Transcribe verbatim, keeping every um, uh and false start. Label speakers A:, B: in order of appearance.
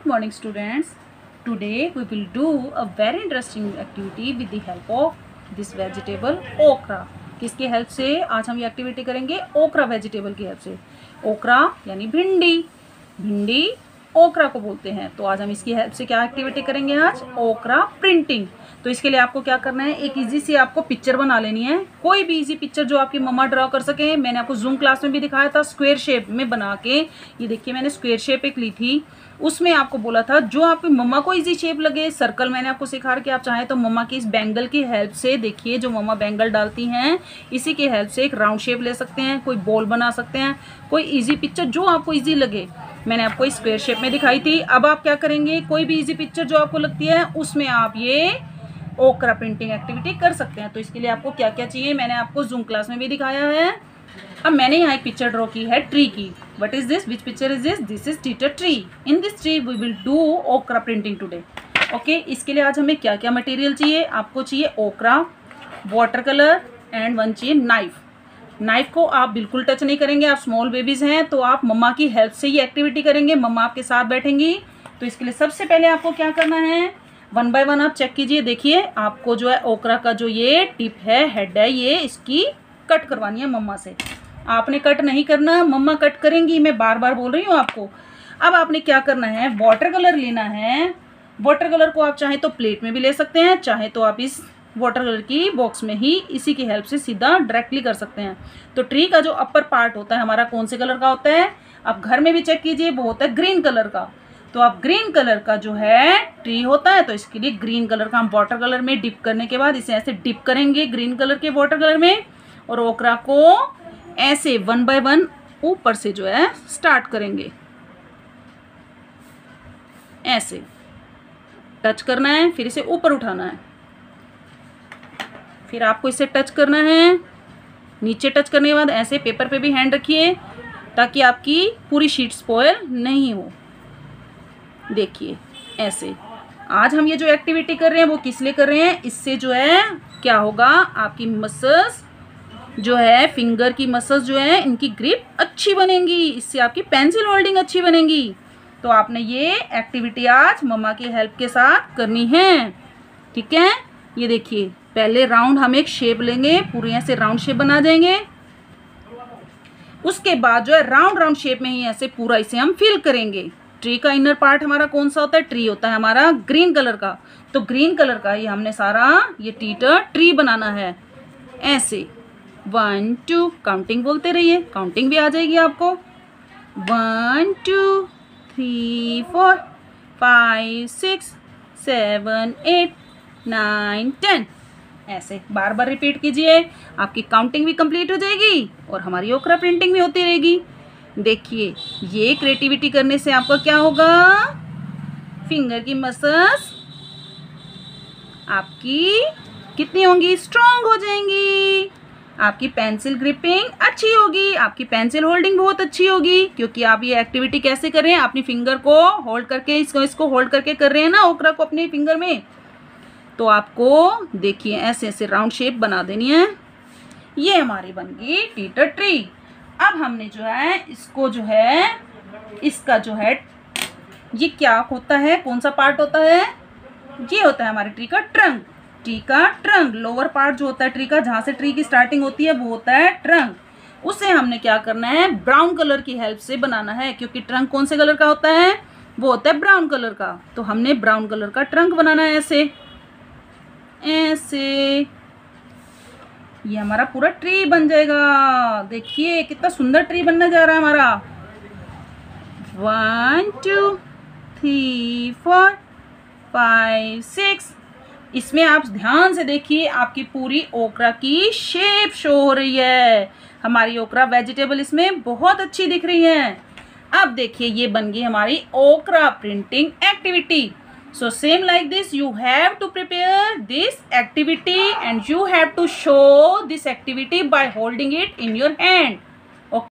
A: Good morning students. Today we will do a very interesting activity with the help of this vegetable okra. किसके help से आज हम ये activity करेंगे? ओकरा वेजिटेबल की हेल्प से। ओकरा यानी भिंडी, भिंडी ओकरा को बोलते हैं। तो आज हम इसकी हेल्प से क्या एक्टिविटी करेंगे? आज ओकरा प्रिंटिंग। तो इसके लिए आपको क्या करना है, एक इजी सी आपको पिक्चर बना लेनी है, कोई भी इजी पिक्चर जो आपकी मम्मा ड्रॉ कर सके। मैंने आपको जूम क्लास में भी दिखाया था, स्क्वायर शेप में बना के। ये देखिए मैंने स्क्वायर शेप एक ली थी, उसमें आपको बोला था जो आपकी मम्मा को इजी शेप लगे। सर्कल मैंने आपको सिखा के आप चाहें तो मम्मा की इस बैंगल की हेल्प से, देखिए जो मम्मा बैंगल डालती हैं इसी की हेल्प से एक राउंड शेप ले सकते हैं, कोई बॉल बना सकते हैं, कोई इजी पिक्चर जो आपको इजी लगे। मैंने आपको स्क्वायर शेप में दिखाई थी। अब आप क्या करेंगे, कोई भी इजी पिक्चर जो आपको लगती है उसमें आप ये ओकरा प्रिंटिंग एक्टिविटी कर सकते हैं। तो इसके लिए आपको क्या क्या चाहिए मैंने आपको जूम क्लास में भी दिखाया है। अब मैंने यहाँ एक पिक्चर ड्रॉ की है ट्री की। What is this? Which picture is this? This is teeter tree. In this tree we will do okra printing today. Okay, इसके लिए आज हमें क्या क्या मटेरियल चाहिए? आपको चाहिए okra, water colour and one चाहिए नाइफ। नाइफ को आप बिल्कुल टच नहीं करेंगे, आप स्मॉल बेबीज हैं तो आप मम्मा की हेल्प से ये एक्टिविटी करेंगे, मम्मा आपके साथ बैठेंगी। तो इसके लिए सबसे पहले आपको क्या करना है, वन बाय वन आप चेक कीजिए। देखिए आपको जो है ओकरा का जो ये टिप है, हेड है, ये इसकी कट करवानी है मम्मा से। आपने कट नहीं करना, मम्मा कट करेंगी, मैं बार बार बोल रही हूँ आपको। अब आपने क्या करना है, वाटर कलर लेना है। वाटर कलर को आप चाहे तो प्लेट में भी ले सकते हैं, चाहे तो आप इस वाटर कलर की बॉक्स में ही इसी की हेल्प से सीधा डायरेक्टली कर सकते हैं। तो ट्री का जो अपर पार्ट होता है हमारा कौन से कलर का होता है? आप घर में भी चेक कीजिए, वो होता है ग्रीन कलर का। तो आप ग्रीन कलर का जो है ट्री होता है, तो इसके लिए ग्रीन कलर का हम वाटर कलर में डिप करने के बाद इसे ऐसे डिप करेंगे ग्रीन कलर के वाटर कलर में, और ओकरा को ऐसे वन बाय वन ऊपर से जो है स्टार्ट करेंगे। ऐसे टच करना है, फिर इसे ऊपर उठाना है, फिर आपको इसे टच करना है। नीचे टच करने के बाद ऐसे पेपर पे भी हैंड रखिए ताकि आपकी पूरी शीट स्पॉइल नहीं हो। देखिए ऐसे। आज हम ये जो एक्टिविटी कर रहे हैं वो किस लिए कर रहे हैं? इससे जो है क्या होगा, आपकी मसल्स जो है, फिंगर की मसल्स जो है, इनकी ग्रिप अच्छी बनेगी, इससे आपकी पेंसिल होल्डिंग अच्छी बनेगी। तो आपने ये एक्टिविटी आज मम्मा की हेल्प के साथ करनी है, ठीक है। ये देखिए पहले राउंड हम एक शेप लेंगे, पूरी ऐसे राउंड शेप बना देंगे। उसके बाद जो है राउंड राउंड शेप में ही ऐसे पूरा इसे हम फिल करेंगे। ट्री का इनर पार्ट हमारा कौन सा होता है? ट्री होता है हमारा ग्रीन कलर का। तो ग्रीन कलर का ये हमने सारा ये टीटर ट्री बनाना है। ऐसे वन टू काउंटिंग बोलते रहिए, काउंटिंग भी आ जाएगी आपको। One two three four five six seven eight nine ten. ऐसे बार बार रिपीट कीजिए, आपकी काउंटिंग भी कंप्लीट हो जाएगी और हमारी ओकरा प्रिंटिंग भी होती रहेगी। देखिए ये क्रिएटिविटी करने से आपका क्या होगा, फिंगर की मसल्स आपकी कितनी होंगी? स्ट्रांग हो जाएंगी। आपकी पेंसिल ग्रिपिंग अच्छी होगी, आपकी पेंसिल होल्डिंग बहुत अच्छी होगी, क्योंकि आप ये एक्टिविटी कैसे कर रहे हैं, अपनी फिंगर को होल्ड करके, इसको इसको होल्ड करके कर रहे हैं ना ओकरा को अपने फिंगर में। तो आपको देखिए ऐसे ऐसे राउंड शेप बना देनी है। ये हमारी बन गई टीटर ट्री। अब हमने जो है इसको जो है, इसका जो है ये क्या होता है, कौन सा पार्ट होता है? ये होता है हमारे ट्री का ट्रंक। ट्री का ट्रंक, लोअर पार्ट जो होता है ट्री का, जहाँ से ट्री की स्टार्टिंग होती है वो होता है ट्रंक। उसे हमने क्या करना है, ब्राउन कलर की हेल्प से बनाना है, क्योंकि ट्रंक कौन से कलर का होता है? वो होता है ब्राउन कलर का। तो हमने ब्राउन कलर का ट्रंक बनाना है। ऐसे ऐसे ये हमारा पूरा ट्री बन जाएगा। देखिए कितना सुंदर ट्री बनने जा रहा है हमारा। One two three four five six. इसमें आप ध्यान से देखिए, आपकी पूरी ओकरा की शेप शो हो रही है। हमारी ओकरा वेजिटेबल इसमें बहुत अच्छी दिख रही है। अब देखिए ये बन गई हमारी okra printing activity. So same like this, you have to prepare this activity and you have to show this activity by holding it in your hand.